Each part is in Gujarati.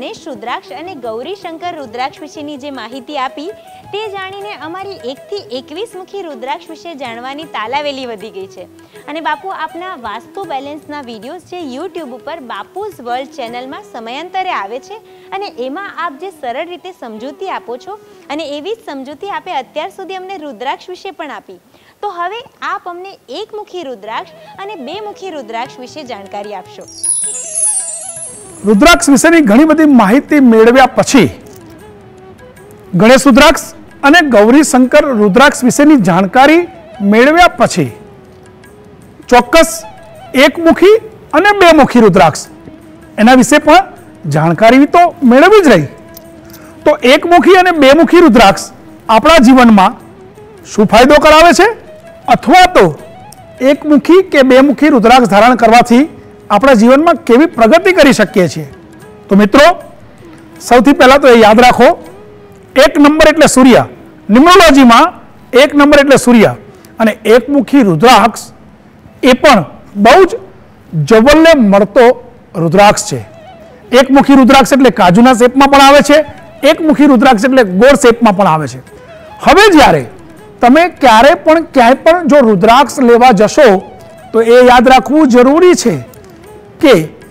ગણેશ रुद्राक्ष અને ગૌરી શંકર रुद्राक्ष વિશેની જે માહિતી આપી તે જાણીને અમારી 1 થી 21 મુખી रुद्राक्ष વિશે જાણવાની તાલાવેલી વધી ગઈ છે। અને બાપુ આપના વાસ્તુ બેલેન્સના વિડીયોઝ જે YouTube ઉપર બાપુઝ વર્લ્ડ ચેનલમાં સમયાંતરે આવે છે અને એમાં આપ જે સરળ રીતે સમજૂતી આપો છો અને એવી જ સમજૂતી આપે અત્યાર સુધી અમને रुद्राक्ष વિશે પણ આપી, તો હવે આપ અમને 1 મુખી रुद्राक्ष અને 2 મુખી रुद्राक्ष વિશે જાણકારી આપશો। रुद्राक्ष विषयની ઘણી બધી માહિતી મેળવ્યા પછી ગણેશ रुद्राक्ष અને ગૌરી શંકર रुद्राक्ष વિશેની જાણકારી મેળવ્યા પછી ચોક્કસ એકમુખી અને બે મુખી रुद्राक्ष એના વિશે પણ જાણકારી તો મેળવવી જ રહી। તો એકમુખી અને બે મુખી रुद्राक्ष આપણા જીવનમાં શું ફાયદો કરાવે છે અથવા તો એકમુખી કે બે મુખી रुद्राक्ष ધારણ કરવાથી આપણા જીવનમાં કેવી પ્રગતિ કરી શકીએ છીએ। તો મિત્રો સૌથી પહેલા તો એ યાદ રાખો, 1 નંબર એટલે સૂર્ય, ન્યુમરોલોજીમાં 1 નંબર એટલે સૂર્ય અને એકમુખી रुद्राक्ष એ પણ બહુ જ જવલ્લે મળતો रुद्राक्ष છે। એકમુખી रुद्राक्ष એટલે કાજુના શેપમાં પણ આવે છે, એકમુખી रुद्राक्ष એટલે ગોળ શેપમાં પણ આવે છે। હવે જ્યારે તમે ક્યારે પણ ક્યાંય પણ જો रुद्राक्ष લેવા જશો તો એ યાદ રાખવું જરૂરી છે કે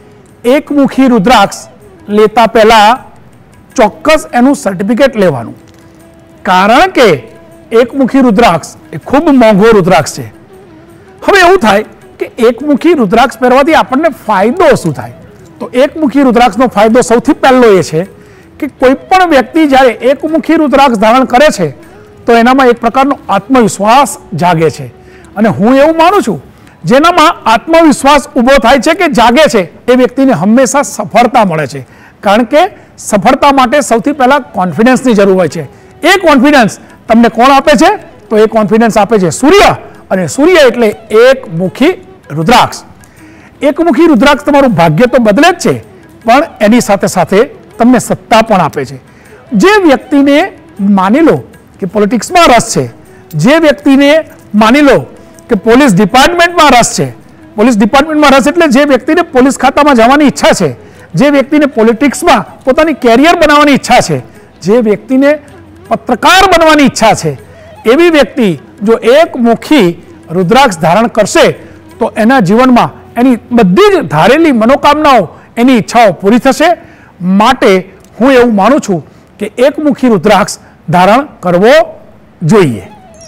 એકમુખી रुद्राक्ष લેતા પહેલા ચોક્કસ એનું સર્ટિફિકેટ લેવાનું, કારણ કે એકમુખી रुद्राक्ष એ ખૂબ મોંઘો रुद्राक्ष છે। હવે એવું થાય કે એકમુખી रुद्राक्ष પહેરવાથી આપણને ફાયદો શું થાય? તો એકમુખી रुद्राक्षનો ફાયદો સૌથી પહેલો એ છે કે કોઈ પણ વ્યક્તિ જ્યારે એકમુખી रुद्राक्ष ધારણ કરે છે તો એનામાં એક પ્રકારનો આત્મવિશ્વાસ જાગે છે અને હું એવું માનું છું જેનામાં આત્મવિશ્વાસ ઊભો થાય છે કે જાગે છે એ વ્યક્તિને હંમેશા સફળતા મળે છે, કારણ કે સફળતા માટે સૌથી પહેલા કોન્ફિડન્સની જરૂર હોય છે। એ કોન્ફિડન્સ તમને કોણ આપે છે? તો એ કોન્ફિડન્સ આપે છે સૂર્ય, અને સૂર્ય એટલે એકમુખી रुद्राक्ष। એકમુખી रुद्राक्ष તમારું ભાગ્ય તો બદલે જ છે પણ એની સાથે સાથે તમને સત્તા પણ આપે છે। જે વ્યક્તિને માની લો કે પોલિટિક્સમાં રસ છે, જે વ્યક્તિને માની લો કે પોલીસ ડિપાર્ટમેન્ટમાં રસ છે, પોલીસ ડિપાર્ટમેન્ટમાં રસ એટલે જે વ્યક્તિને પોલીસ ખાતામાં જવાની ઈચ્છા છે, જે વ્યક્તિને પોલિટિક્સમાં પોતાની કેરિયર બનાવવાની ઈચ્છા છે, જે વ્યક્તિને પત્રકાર બનવાની ઈચ્છા છે, એવી વ્યક્તિ જો એકમુખી रुद्राक्ष ધારણ કરશે તો એના જીવનમાં એની બધી જ ધારેલી મનોકામનાઓ, એની ઈચ્છાઓ પૂરી થશે। માટે હું એવું માનું છું કે એકમુખી रुद्राक्ष ધારણ કરવો જોઈએ।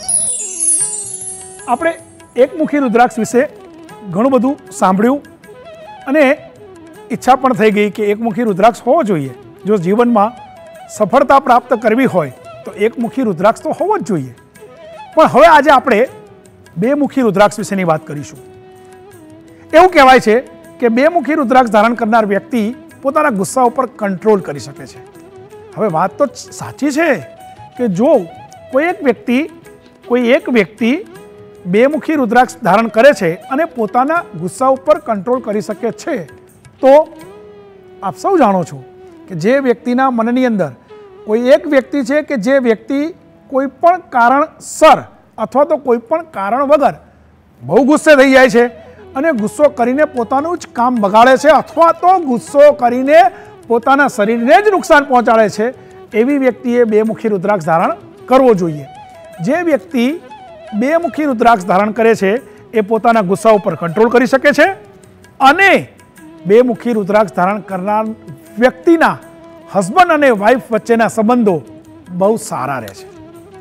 આપણે એકમુખી रुद्राक्ष વિશે ઘણું બધું સાંભળ્યું અને ઈચ્છા પણ થઈ ગઈ કે એકમુખી रुद्राक्ष હોવો જોઈએ। જો જીવનમાં સફળતા પ્રાપ્ત કરવી હોય તો એકમુખી रुद्राक्ष તો હોવો જ જોઈએ। પણ હવે આજે આપણે બે મુખી रुद्राक्ष વિશેની વાત કરીશું। એવું કહેવાય છે કે બે મુખી रुद्राक्ष ધારણ કરનાર વ્યક્તિ પોતાના ગુસ્સા ઉપર કંટ્રોલ કરી શકે છે। હવે વાત તો સાચી છે કે જો કોઈ એક વ્યક્તિ બે મુખી रुद्राक्ष ધારણ કરે છે અને પોતાના ગુસ્સા ઉપર કંટ્રોલ કરી શકે છે તો આપ સૌ જાણો છો કે જે વ્યક્તિના મનની અંદર કોઈ એક વ્યક્તિ છે કે જે વ્યક્તિ કોઈ પણ કારણસર અથવા તો કોઈ પણ કારણ વગર બહુ ગુસ્સે થઈ જાય છે અને ગુસ્સો કરીને પોતાનું જ કામ બગાડે છે અથવા તો ગુસ્સો કરીને પોતાના શરીરને જ નુકસાન પહોંચાડે છે, એવી વ્યક્તિએ બે મુખી रुद्राक्ष ધારણ કરવો જોઈએ। જે વ્યક્તિ બે મુખી रुद्राक्ष ધારણ કરે છે એ પોતાના ગુસ્સા ઉપર કંટ્રોલ કરી શકે છે અને બે મુખી रुद्राक्ष ધારણ કરનાર વ્યક્તિના હસબન્ડ અને વાઇફ વચ્ચેના સંબંધો બહુ સારા રહે છે।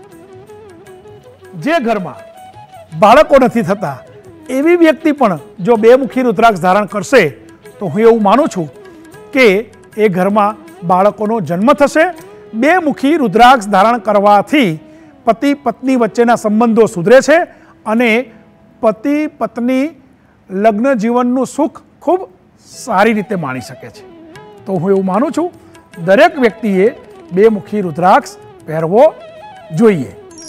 જે ઘરમાં બાળકો નથી થતા એવી વ્યક્તિ પણ જો બે મુખી रुद्राक्ष ધારણ કરશે તો હું એવું માનું છું કે એ ઘરમાં બાળકોનો જન્મ થશે। બે મુખી रुद्राक्ष ધારણ કરવાથી પતિ પત્ની વચ્ચેના સંબંધો સુધરે છે અને પતિ પત્ની લગ્ન જીવનનું સુખ ખૂબ સારી રીતે માણી શકે છે। તો હું એવું માનું છું દરેક વ્યક્તિએ બે મુખી रुद्राक्ष પહેરવો જોઈએ।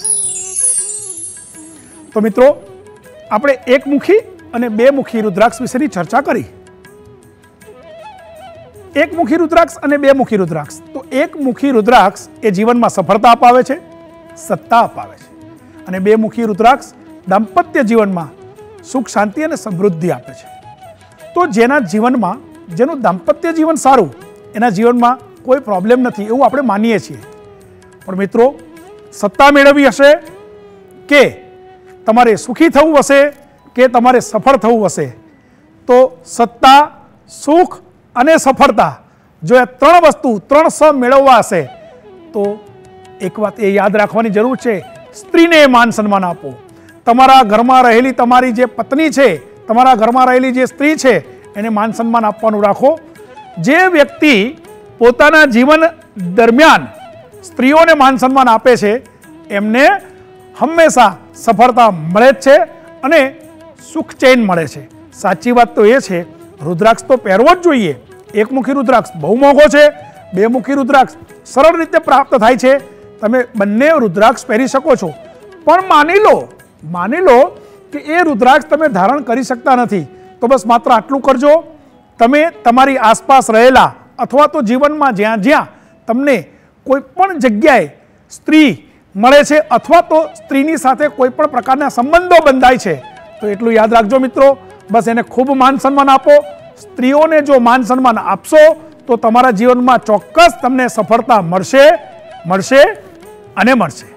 તો મિત્રો આપણે એકમુખી અને બે મુખી रुद्राक्ष વિશેની ચર્ચા કરી। એકમુખી रुद्राक्ष અને બે મુખી रुद्राक्ष, તો એકમુખી रुद्राक्ष એ જીવનમાં સફળતા અપાવે છે, સત્તા અપાવે છે અને બે મુખી रुद्राक्ष દાંપત્ય જીવનમાં સુખ શાંતિ અને સમૃદ્ધિ આપે છે। તો જેના જીવનમાં જેનું દાંપત્ય જીવન સારું એના જીવનમાં કોઈ પ્રોબ્લેમ નથી એવું આપણે માનીએ છીએ. પણ મિત્રો, સત્તા મેળવવી હશે કે તમારે સુખી થવું હશે કે તમારે સફળ થવું હશે, તો સત્તા, સુખ અને સફળતા જો આ ત્રણ વસ્તુ, ત્રણ સ મેળવવા હશે તો એક વાત એ યાદ રાખવાની જરૂર છે, સ્ત્રીને માન સન્માન આપો. તમારા ઘરમાં રહેલી તમારી જે પત્ની છે, તમારા ઘરમાં રહેલી જે સ્ત્રી છે એને માન સન્માન આપવાનું રાખો. જે વ્યક્તિ પોતાના જીવન દરમિયાન સ્ત્રીઓને માન સન્માન આપે છે એમને હંમેશા સફળતા મળે જ છે અને સુખ ચેન મળે છે. સાચી વાત તો એ છે, રુદ્રાક્ષ તો પહેરવો જ જોઈએ. એકમુખી રુદ્રાક્ષ બહુ મોંઘો છે, બેમુખી રુદ્રાક્ષ સરળ રીતે પ્રાપ્ત થાય છે. તમે બંને રુદ્રાક્ષ પહેરી શકો છો. પણ માની લો કે એ રુદ્રાક્ષ તમે ધારણ કરી શકતા નથી, તો બસ માત્ર આટલું કરજો. તમે તમારી આસપાસ રહેલા અથવા તો જીવનમાં જ્યાં જ્યાં તમને કોઈ પણ જગ્યાએ સ્ત્રી મળે છે અથવા તો સ્ત્રીની સાથે કોઈ પણ પ્રકારના સંબંધો બંધાય છે, તો એટલું યાદ રાખજો મિત્રો, બસ એને ખૂબ માન સન્માન આપો. સ્ત્રીઓને જો માન સન્માન આપશો તો તમારા જીવનમાં ચોક્કસ તમને સફળતા મળશે અને મળશે.